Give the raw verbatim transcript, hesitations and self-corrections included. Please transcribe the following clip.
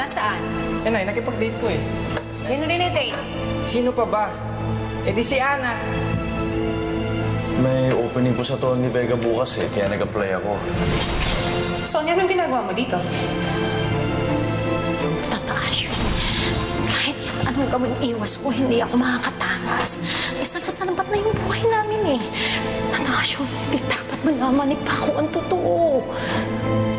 Nasaan? Eh, Nay, nakipag-date ko eh. Sino dinidate? Sino pa ba? Eh, di si Ana. May opening po sa Tony Vega bukas eh, kaya nag-apply ako. Sonia, anong ginagawa mo dito? Tataas yun. Kahit yan anong gawing iwas ko, hindi ako makakatakas. Isa na sa lambat na yung buhay namin eh. Tataas yun, hindi dapat malaman ni Paco ang totoo.